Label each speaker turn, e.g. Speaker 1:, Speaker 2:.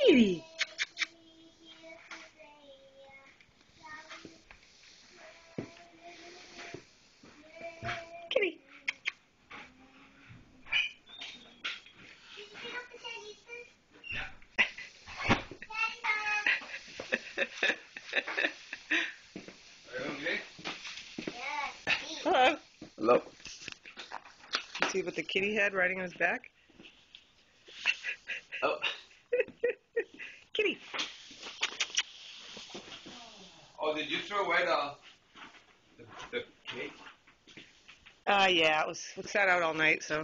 Speaker 1: Kitty. Kitty. Hello.
Speaker 2: Hello.
Speaker 1: You see what the kitty had riding on his back?
Speaker 2: Oh.
Speaker 1: Kitty.
Speaker 2: Oh, did you throw away the cake?
Speaker 1: Yeah, it sat out all night, so.